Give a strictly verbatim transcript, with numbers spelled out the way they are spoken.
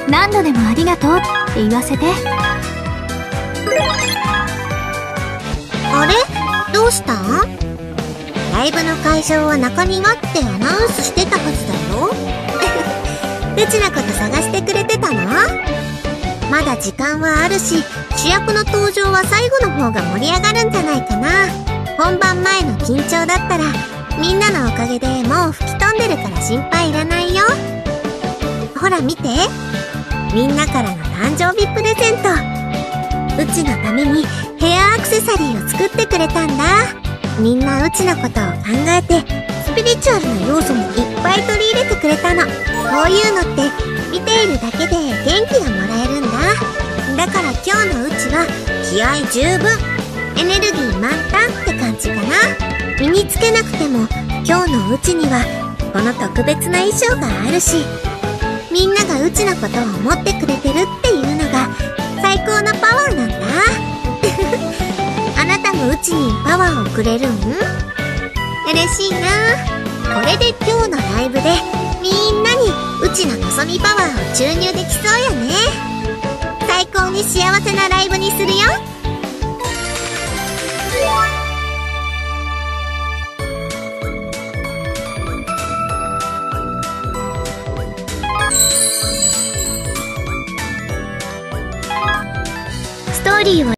何度でもありがとうって言わせて。 あれ？どうしたん？ライブの会場は中庭ってアナウンスしてたはずだよ。うちのこと探してくれてたの？まだ時間はあるし、主役の登場は最後の方が盛り上がるんじゃないかな。本番前の緊張だったらみんなのおかげでもう吹き飛んでるから心配いらないよ。ほら見て、みんなからの誕生日プレゼント。うちのためにヘアアクセサリーを作ってくれたんだ。みんなうちのことを考えてスピリチュアルな要素もいっぱい取り入れてくれたの。こういうのって見ているだけで元気がもらえるんだ。だから今日のうちは気合十分、エネルギー満タンって感じかな。身につけなくても今日のうちにはこの特別な衣装があるし、みんながうちのことを思ってくれてるっていうのが最高のパワーなんだ。あなたもうちにパワーをくれるん？嬉しいな。これで今日のライブでみんなにうちののぞみパワーを注入できそうよね。最高に幸せなライブにするよ。 ストーリーを